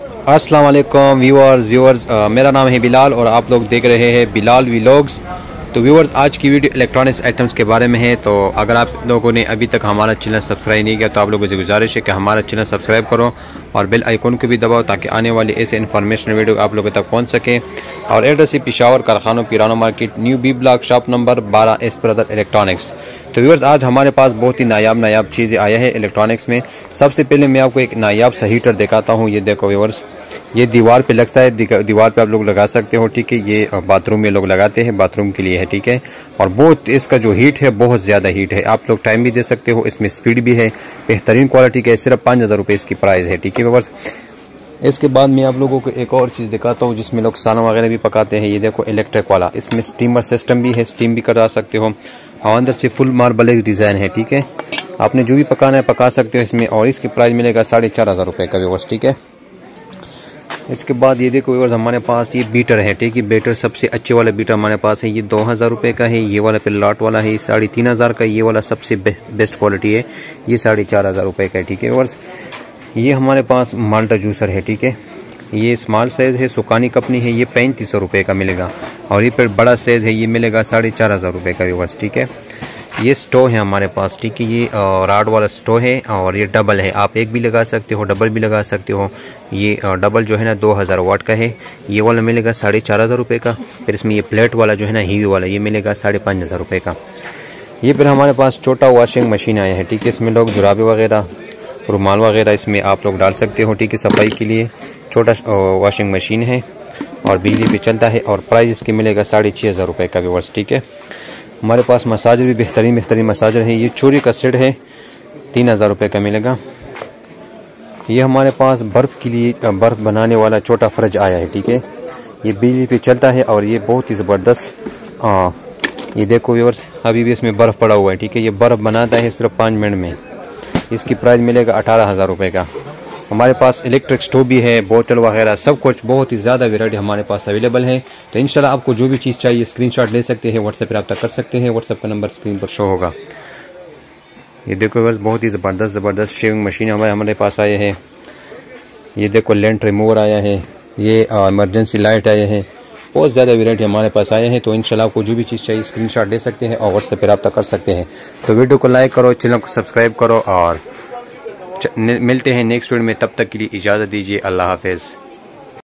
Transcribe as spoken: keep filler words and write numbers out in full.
अस्सलाम वालेकुम viewers viewers मेरा नाम है बिलाल और आप लोग देख रहे हैं बिलाल व्लॉग्स। तो व्यूअर्स, आज की वीडियो इलेक्ट्रॉनिक्स आइटम्स के बारे में है। तो अगर आप लोगों ने अभी तक हमारा चैनल सब्सक्राइब नहीं किया तो आप लोगों से गुजारिश है कि हमारा चैनल सब्सक्राइब करो और बेल आइकॉन को भी दबाओ ताकि आने वाली ऐसे इन्फॉर्मेशन वीडियो आप लोगों तक पहुंच सके। और एड्रेस है पिशावर कारखानों पिरानो market new B block shop number बारह एस ब्रदर इलेक्ट्रॉनिक्स। तो व्यूअर्स, आज हमारे पास बहुत ही नायाब नायाब चीज़ें आया है इलेक्ट्रॉनिक्स में। सबसे पहले मैं आपको एक नायाब सा हीटर दिखाता हूँ। ये देखो व्यूअर्स, ये दीवार पे लगता है, दीवार पे आप लोग लगा सकते हो, ठीक है। ये बाथरूम में लोग लगाते हैं, बाथरूम के लिए है, ठीक है। और बहुत इसका जो हीट है बहुत ज़्यादा हीट है, आप लोग टाइम भी दे सकते हो, इसमें स्पीड भी है, बेहतरीन क्वालिटी का है। सिर्फ पाँच हज़ार रुपये इसकी प्राइस है, ठीक है व्यूअर्स। इसके बाद मैं आप लोगों को एक और चीज़ दिखाता हूँ जिसमें लोग खाना वगैरह भी पकाते हैं। ये देखो इलेक्ट्रिक वाला, इसमें स्टीमर सिस्टम भी है, स्टीम भी करा सकते हो और अंदर से फुल मार्बल डिज़ाइन है, ठीक है। आपने जो भी पकाना है पका सकते हो इसमें। और इसकी प्राइस मिलेगा साढ़े चार हज़ार रुपये का व्यूअर्स, ठीक है। इसके बाद ये देखो व्यूअर्स, हमारे पास ये बीटर है, ठीक है। बीटर सबसे अच्छे वाला बीटर हमारे पास है, ये दो हज़ार रुपये का है। ये वाला फिर लॉट वाला है, ये साढ़े तीन हज़ार का। ये वाला सबसे बेस्ट क्वालिटी है, ये साढ़े चार हज़ार रुपये का है, ठीक है व्यूअर्स। ये हमारे पास माल्टा जूसर है, ठीक है। ये स्मॉल साइज़ है, सुकानी कंपनी है, ये पैंतीस सौ रुपये का मिलेगा। और ये फिर बड़ा साइज़ है, ये मिलेगा साढ़े चार हज़ार रुपये का व्यूअर्स, ठीक है। ये स्टोव है हमारे पास, ठीक है। ये राड वाला स्टोव है और ये डबल है, आप एक भी लगा सकते हो, डबल भी लगा सकते हो। ये डबल जो है ना दो हज़ार वाट का है। ये वाला मिलेगा साढ़े चार हज़ार रुपये का। फिर इसमें ये प्लेट वाला जो है ना हीवी वाला, ये मिलेगा साढ़े पाँच हज़ार रुपये का। ये फिर हमारे पास छोटा वॉशिंग मशीन आया है, ठीक है। इसमें लोग जुराबे वगैरह, रुमाल वगैरह इसमें आप लोग डाल सकते हो, ठीक है, सफाई के लिए। छोटा वॉशिंग मशीन है और बिजली पे चलता है और प्राइस इसकी मिलेगा साढ़े छः हज़ार रुपये का व्यूअर्स, ठीक है। हमारे पास मसाजर भी बेहतरीन बेहतरीन मसाजर है। ये चोरी का सेट है, तीन हज़ार रुपये का मिलेगा। ये हमारे पास बर्फ़ के लिए बर्फ़ बनाने वाला छोटा फ्रिज आया है, ठीक है। ये बिजली पे चलता है और ये बहुत ही ज़बरदस्त। ये देखो व्यूअर्स, अभी भी इसमें बर्फ़ पड़ा हुआ है, ठीक है। ये बर्फ़ बनाता है सिर्फ पाँच मिनट में। इसकी प्राइस मिलेगा अठारह हज़ार रुपये का। हमारे पास इलेक्ट्रिक स्टोव भी है, बोतल वगैरह सब कुछ, बहुत ही ज़्यादा वेराइटी हमारे पास अवेलेबल है। तो इंशाल्लाह आपको जो भी चीज़ चाहिए स्क्रीनशॉट ले सकते हैं, व्हाट्सएप पर रब्ता कर सकते हैं। व्हाट्सएप का नंबर स्क्रीन पर शो होगा। ये देखो बस, बहुत ही ज़बरदस्त ज़बरदस्त शेविंग मशीन हमारे हमारे पास आए हैं। ये देखो लेंट रिमूवर आया है, ये इमरजेंसी लाइट आए हैं, बहुत ज़्यादा वेराइटी हमारे पास आए हैं। तो इंशाल्लाह आपको जो भी चीज़ चाहिए स्क्रीनशॉट ले सकते हैं और व्हाट्सएप पर रब्ता कर सकते हैं। तो वीडियो को लाइक करो, चैनल को सब्सक्राइब करो और मिलते हैं नेक्स्ट वीडियो में। तब तक के लिए इजाज़त दीजिए, अल्लाह हाफिज़।